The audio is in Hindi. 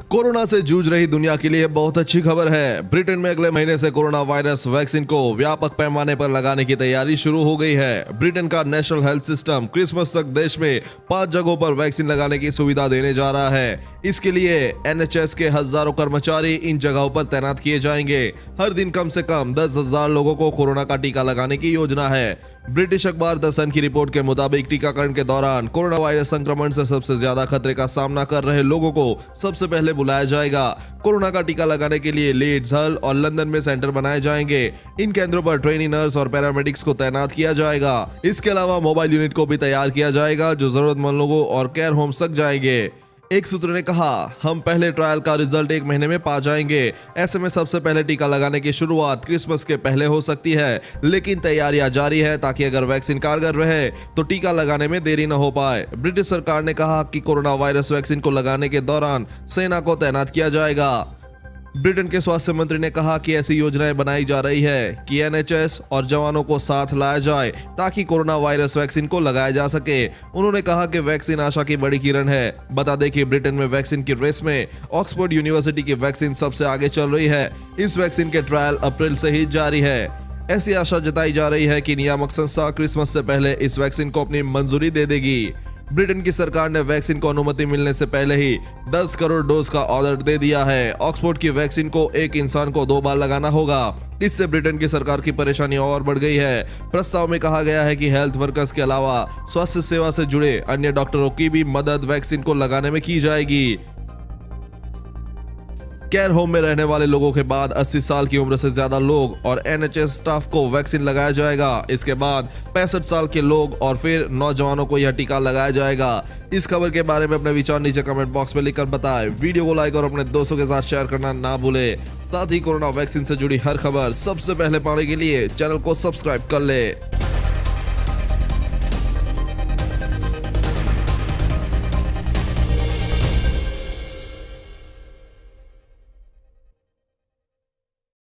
कोरोना से जूझ रही दुनिया के लिए बहुत अच्छी खबर है। ब्रिटेन में अगले महीने से कोरोना वायरस वैक्सीन को व्यापक पैमाने पर लगाने की तैयारी शुरू हो गई है। ब्रिटेन का नेशनल हेल्थ सिस्टम क्रिसमस तक देश में 5 जगहों पर वैक्सीन लगाने की सुविधा देने जा रहा है। इसके लिए NHS के हजारों कर्मचारी इन जगहों पर तैनात किए जाएंगे। हर दिन कम से कम 10,000 लोगों को कोरोना का टीका लगाने की योजना है। ब्रिटिश अखबार द सन की रिपोर्ट के मुताबिक टीकाकरण के दौरान कोरोना वायरस संक्रमण से सबसे ज्यादा खतरे का सामना कर रहे लोगों को सबसे पहले बुलाया जाएगा। कोरोना का टीका लगाने के लिए लीड्स, हल और लंदन में सेंटर बनाए जाएंगे। इन केंद्रों पर ट्रेनी नर्स और पैरामेडिक्स को तैनात किया जाएगा। इसके अलावा मोबाइल यूनिट को भी तैयार किया जाएगा जो जरूरतमंद लोगों और केयर होम्स तक जाएंगे। एक सूत्र ने कहा, हम पहले ट्रायल का रिजल्ट 1 महीने में पा जाएंगे। ऐसे में सबसे पहले टीका लगाने की शुरुआत क्रिसमस के पहले हो सकती है, लेकिन तैयारियां जारी है ताकि अगर वैक्सीन कारगर रहे तो टीका लगाने में देरी न हो पाए। ब्रिटिश सरकार ने कहा कि कोरोना वायरस वैक्सीन को लगाने के दौरान सेना को तैनात किया जाएगा। ब्रिटेन के स्वास्थ्य मंत्री ने कहा कि ऐसी योजनाएं बनाई जा रही है कि NHS और जवानों को साथ लाया जाए ताकि कोरोना वायरस वैक्सीन को लगाया जा सके। उन्होंने कहा कि वैक्सीन आशा की बड़ी किरण है। बता दें कि ब्रिटेन में वैक्सीन की रेस में ऑक्सफोर्ड यूनिवर्सिटी की वैक्सीन सबसे आगे चल रही है। इस वैक्सीन के ट्रायल अप्रैल से ही जारी है। ऐसी आशा जताई जा रही है कि नियामक संस्था क्रिसमस से पहले इस वैक्सीन को अपनी मंजूरी दे देगी। ब्रिटेन की सरकार ने वैक्सीन को अनुमति मिलने से पहले ही 10 करोड़ डोज का ऑर्डर दे दिया है। ऑक्सफोर्ड की वैक्सीन को एक इंसान को 2 बार लगाना होगा। इससे ब्रिटेन की सरकार की परेशानी और बढ़ गई है। प्रस्ताव में कहा गया है कि हेल्थ वर्कर्स के अलावा स्वास्थ्य सेवा से जुड़े अन्य डॉक्टरों की भी मदद वैक्सीन को लगाने में की जाएगी। केयर होम में रहने वाले लोगों के बाद 80 साल की उम्र से ज्यादा लोग और NHS स्टाफ को वैक्सीन लगाया जाएगा। इसके बाद 65 साल के लोग और फिर नौजवानों को यह टीका लगाया जाएगा। इस खबर के बारे में अपने विचार नीचे कमेंट बॉक्स में लिखकर बताएं। वीडियो को लाइक और अपने दोस्तों के साथ शेयर करना ना भूले। साथ ही कोरोना वैक्सीन से जुड़ी हर खबर सबसे पहले पाने के लिए चैनल को सब्सक्राइब कर ले।